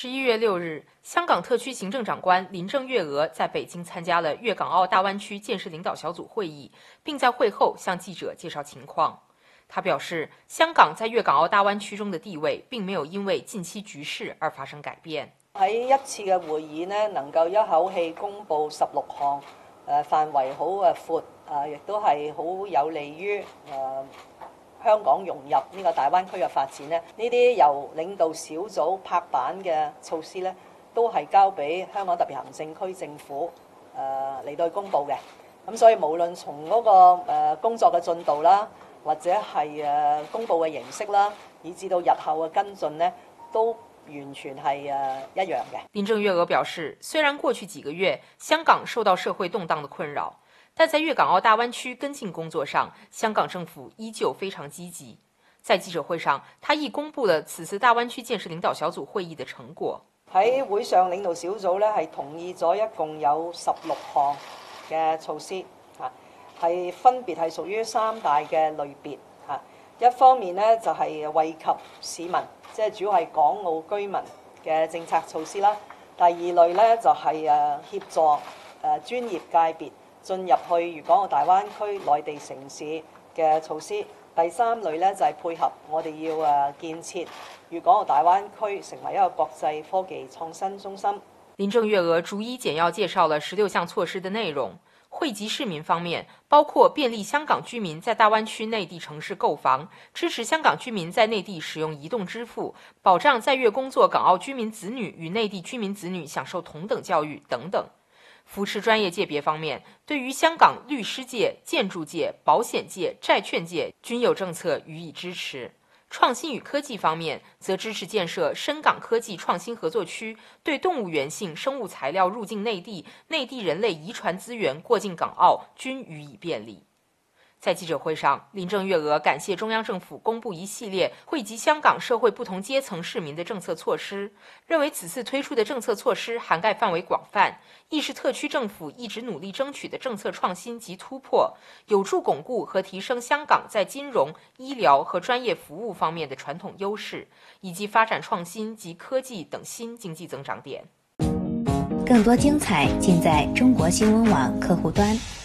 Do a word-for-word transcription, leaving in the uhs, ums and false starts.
十一月六日，香港特区行政长官林郑月娥在北京参加了粤港澳大湾区建设领导小组会议，并在会後向記者介紹情況。他表示，香港在粵港澳大灣區中的地位並沒有因為近期局勢而發生改變。 喺一次嘅會議呢，能夠一口氣公布十六項誒範圍好誒闊誒，亦都係好有利於誒、呃、香港融入呢個大灣區嘅發展呢。呢啲由領導小組拍板嘅措施呢，都係交俾香港特別行政區政府誒嚟、呃、到公布嘅。咁所以無論從嗰、那個、呃、工作嘅進度啦，或者係誒公佈嘅形式啦，以至到日後嘅跟進呢，都完全係誒一樣嘅。 林鄭月娥表示，雖然過去幾個月香港受到社會動盪的困擾，但在粵港澳大灣區跟進工作上，香港政府依舊非常積極。在記者會上，他亦公布了此次大灣區建設領導小組會議的成果。 喺會上，領導小組咧係同意咗一共有十六項嘅措施，嚇係分別係屬於三大嘅類別嚇。一方面咧就係惠及市民，即係主要係港澳居民嘅政策措施啦。第二類咧就係誒協助誒專業界別進入去粵港澳大灣區內地城市嘅措施。第三類咧就係配合我哋要誒建設粵港澳大灣區成為一個國際科技創新中心。 林鄭月娥逐一簡要介紹了十六項措施的內容。惠及市民方面，包括便利香港居民在大灣區內地城市購房，支持香港居民在內地使用移動支付，保障在粵工作港澳居民子女與內地居民子女享受同等教育等等。扶持專業界別方面，對於香港律師界、建築界、保險界、債券界均有政策予以支持。創新與科技方面，則支持建設深港科技創新合作區，對動物源性生物材料入境內地、內地人類遺傳資源過境港澳均予以便利。在記者會上，林鄭月娥感謝中央政府公布一系列惠及香港社會不同階層市民的政策措施，認為此次推出的政策措施涵蓋範圍廣泛，亦是特區政府一直努力爭取的政策創新及突破，有助鞏固和提升香港在金融、醫療和專業服務方面的傳統優勢，以及發展創新及科技等新經濟增長點。 更多精彩盡在中國新聞網客戶端。